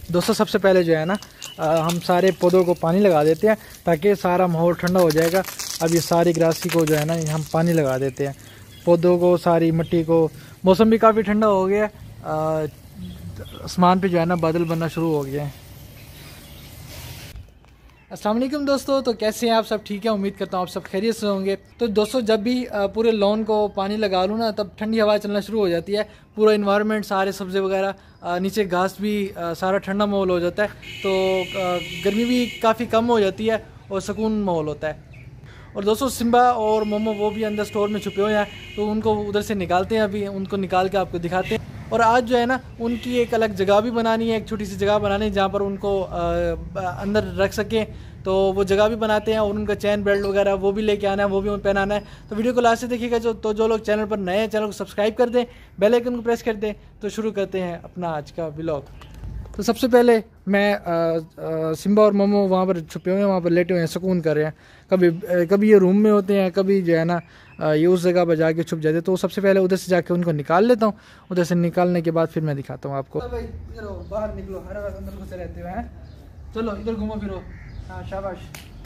दोस्तों सबसे पहले जो है ना हम सारे पौधों को पानी लगा देते हैं ताकि सारा माहौल ठंडा हो जाएगा। अब ये सारी ग्रासी को जो है ना हम पानी लगा देते हैं, पौधों को, सारी मिट्टी को। मौसम भी काफ़ी ठंडा हो गया, आसमान पे जो है ना बादल बनना शुरू हो गया है। अस्सलाम वालेकुम दोस्तों, तो कैसे हैं आप सब? ठीक है, उम्मीद करता हूँ आप सब खैरियत से होंगे। तो दोस्तों जब भी पूरे लॉन को पानी लगा लूँ ना, तब ठंडी हवा चलना शुरू हो जाती है। पूरा इन्वायरमेंट, सारे सब्ज़े वगैरह, नीचे घास भी, सारा ठंडा माहौल हो जाता है। तो गर्मी भी काफ़ी कम हो जाती है और सुकून माहौल होता है। और दोस्तों सिम्बा और मोमो वो भी अंदर स्टोर में छुपे हुए हैं, तो उनको उधर से निकालते हैं। अभी उनको निकाल के आपको दिखाते हैं। और आज जो है ना उनकी एक अलग जगह भी बनानी है, एक छोटी सी जगह बनानी है जहाँ पर उनको अंदर रख सकें। तो वो जगह भी बनाते हैं और उनका चैन बेल्ट वगैरह वो भी लेके आना है, वो भी पहनाना है। तो वीडियो को लास्ट से देखिएगा। जो लोग चैनल पर नए हैं, चैनल को सब्सक्राइब कर दें, बेल आइकन को प्रेस कर दें। तो शुरू करते हैं अपना आज का व्लॉग। तो सबसे पहले मैं सिम्बा और मोमो वहाँ पर छुपे हुए हैं, वहाँ पर लेटे हुए हैं, सुकून कर रहे हैं। कभी ये रूम में होते हैं, कभी जो है ना ये उस जगह पर जाके छुप जाते हैं। तो सबसे पहले उधर से जाके उनको निकाल लेता हूँ। उधर से निकालने के बाद फिर मैं दिखाता हूँ आपको। भाई चलो बाहर निकलो, हर वक्त अंदर घुसे रहते हुए हैं। चलो इधर घूमो फिरो। हाँ शाबाश।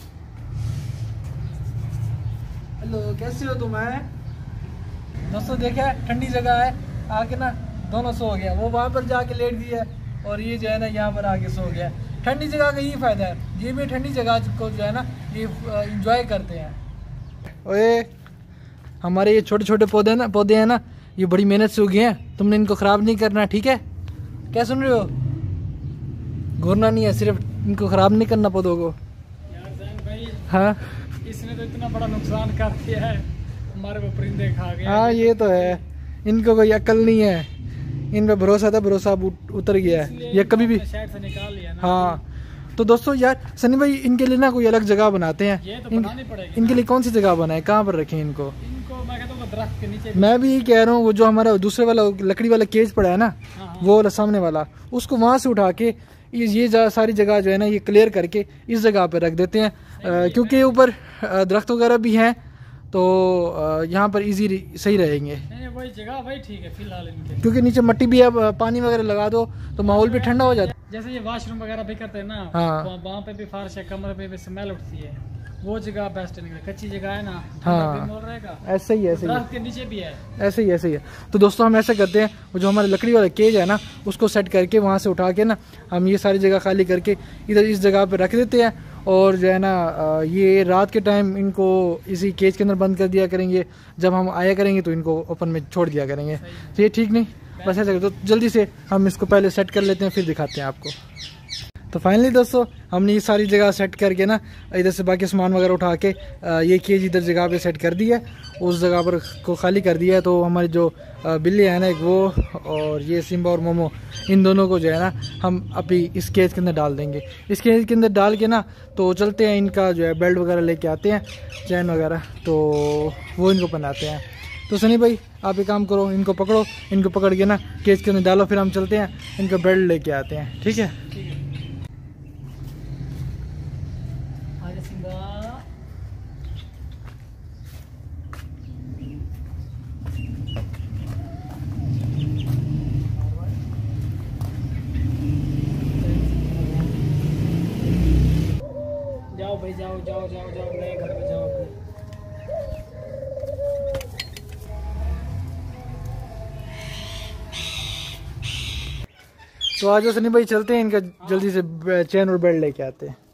हेलो, कैसे हो तुम? है दोस्तों देखा, ठंडी जगह है, आके ना दोनों सो गया। वो वहाँ पर जाके लेट गई है और ये जो है ना यहाँ पर आके सो गया। ठंडी जगह का यही फ़ायदा है, ये भी ठंडी जगह को जो है ना ये इंजॉय करते हैं। ओए हमारे ये छोटे छोटे पौधे हैं ना, ये बड़ी मेहनत से उगे हैं। तुमने इनको ख़राब नहीं करना, ठीक है? क्या सुन रहे हो? घूरना नहीं है, सिर्फ इनको ख़राब नहीं करना पौधों को। यार जैन भाई, हाँ इसने तो इतना बड़ा नुकसान कर दिया है, हमारे वो परिंदे खा गए। हाँ ये तो है, इनको कोई अक्ल नहीं है। इन पे भरोसा था, भरोसा अब उतर गया है। ये कभी भी शहर से निकाल लिया ना। हाँ तो दोस्तों यार सनी भाई, इनके लिए ना कोई अलग जगह बनाते हैं। ये तो बनानी पड़ेगी। इनके लिए कौन सी जगह बनाए, कहाँ पर रखें इनको? मैं कहता हूँ दरख्त के नीचे। मैं भी कह रहा हूँ, वो जो हमारा दूसरे वाला लकड़ी वाला केज पड़ा है ना, वो वाला सामने वाला, उसको वहाँ से उठा के ये सारी जगह जो है ना ये क्लियर करके इस जगह पे रख देते हैं। क्योंकि ऊपर दरख्त वगैरह भी हैं, तो यहाँ पर इजी सही रहेंगे। वही जगह वही ठीक है फिलहाल इनके, क्योंकि नीचे मट्टी भी है, पानी वगैरह लगा दो तो माहौल भी ठंडा हो जाता है। जैसे ये वॉशरूम वगैरह भी करते हैं ना, हाँ। वहाँ पे भी फार्श है, कमरे पे भी स्मेल उठती है। वो जगह बेस्ट है, कच्ची जगह है ना। हाँ रहेगा। ऐसे ही के नीचे भी है, ऐसे ही है। तो दोस्तों हम ऐसा करते हैं, वो जो हमारे लकड़ी वाला केज है ना, उसको सेट करके वहाँ से उठा के ना हम ये सारी जगह खाली करके इधर इस जगह पे रख देते हैं। और जो है ना ये रात के टाइम इनको इसी केज के अंदर बंद कर दिया करेंगे। जब हम आया करेंगे तो इनको ओपन में छोड़ दिया करेंगे। तो ये ठीक नहीं, बस ऐसा करते। तो जल्दी से हम इसको पहले सेट कर लेते हैं, फिर दिखाते हैं आपको। तो फाइनली दोस्तों हमने ये सारी जगह सेट करके ना इधर से बाकी सामान वगैरह उठा के ये केज इधर जगह पे सेट कर दिया, उस जगह पर को खाली कर दिया है। तो हमारी जो बिल्ली है ना एक, वो और ये सिम्बा और मोमो, इन दोनों को जो है ना हम अभी इस केज के अंदर डाल देंगे। इस केज के अंदर डाल के ना तो चलते हैं, इनका जो है बेल्ट वगैरह लेके आते हैं, चैन वगैरह, तो वो इनको पहनाते हैं। तो सनी भाई आप एक काम करो, इनको पकड़ो, इनको पकड़ के ना केज के अंदर डालो, फिर हम चलते हैं इनका बेल्ट लेके आते हैं। ठीक है? जाओ भाई, जाओ जाओ जाओ जाओ, नए घर में जाओ अपने। तो आज सनी भाई चलते हैं, इनका जल्दी से चैन और बेल्ट लेके आते हैं।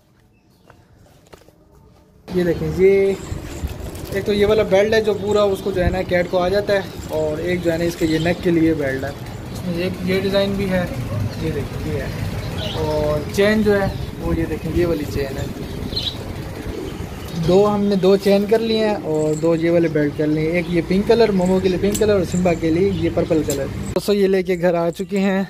ये देखें, ये एक तो ये वाला बेल्ट है जो पूरा उसको जो है ना कैट को आ जाता है, और एक जो है ना इसके ये नेक के लिए बेल्ट है। इसमें एक ये डिज़ाइन भी है, ये देखें ये है। और चैन जो है वो ये देखें, ये वाली चैन है। हमने दो चैन कर लिए हैं और दो ये वाले बेल्ट कर लिए। एक ये पिंक कलर, मोमो के लिए पिंक कलर, और सिम्बा के लिए ये पर्पल कलर। दोस्तों ये लेके घर आ चुके हैं।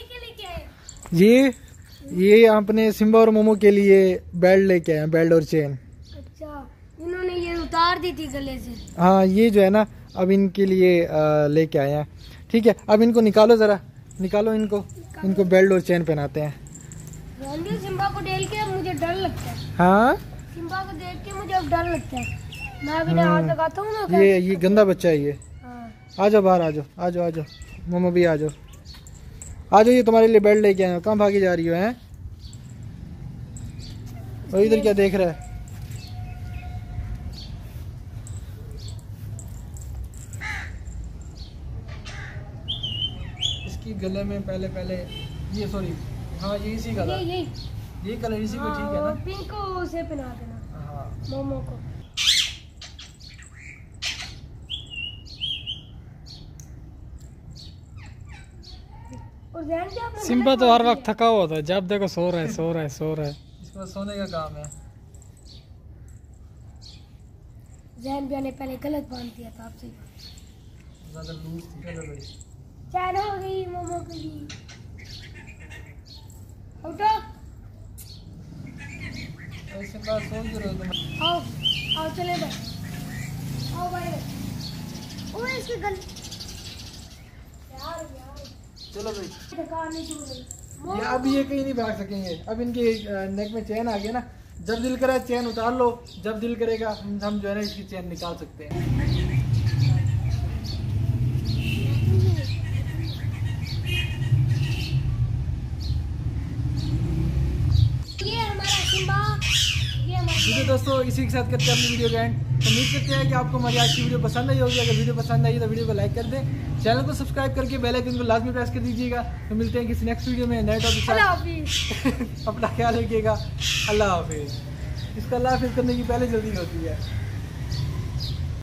ये आपने सिम्बा और मोमो के लिए बेल्ट लेके आए, बेल्ट और चेन। अच्छा, इन्होंने ये उतार दी थी गले से। हाँ ये जो है ना अब इनके लिए लेके आए हैं। ठीक है, अब इनको निकालो, ज़रा निकालो इनको बेल्ट और चेन पहनाते हैं। सिम्बा को देख के मुझे डर लगता है। हाँ सिम्बा को देख के मुझे अब डर लगता है। मैं अभी हाथ लगाता हूँ ना। ये गंदा बच्चा है ये। हाँ। आ जाओ बाहर, आ जाओ मोमो भी आ जाओ। आ जाओ, ये तुम्हारे लिए बेल्ट लेके आया हूँ। कहाँ भागी जा रही हो हैं? और इधर क्या देख रहा है? इसकी गले में पहले ये सॉरी हाँ ये इसी का था। ये कलर इसी को ठीक है ना? पिंक को उसे पहना देना। हाँ मोमो को। और जैन क्या आपने सिम्बा तो हर वक्त थका हुआ था, जब देखो सो रहा है सो रहा है सो रहा है। इसका सोने का काम है। जैन भी ने पहले गलत बांध दिया था आपसे। ज़्यादा लूज थी। चलो भाई चैन हो गई मोमो के लिए। उठो ऐसे बात सोच रहे हो तुम। आओ आओ चले भाई, आओ भाई। ओए इसके गल यार चलो भाई दुकान नहीं छूट गई। ये अब ये कहीं नहीं भाग सकेंगे। अब इनके नेक में चैन आ गया ना, जब दिल करे चैन उतार लो, जब दिल करेगा हम जो है ना इसकी चैन निकाल सकते हैं। ये हमारा सिम्बा, ये हमारा। तो दोस्तों इसी के साथ करते हैं अपनी वीडियो का एंड। तो उम्मीद करते हैं कि आपको हमारी आज की वीडियो पसंद आई होगी। अगर वीडियो पसंद आई तो वीडियो को लाइक कर दें, चैनल को सब्सक्राइब करके बेल आइकन को लाजमी प्रेस कर दीजिएगा। तो मिलते हैं किसी नेक्स्ट वीडियो में नए टॉपिक के साथ। अपना ख्याल रखिएगा। अल्लाह हाफिज़। इसका अल्लाह हाफिज़ करने की पहले जल्दी होती है।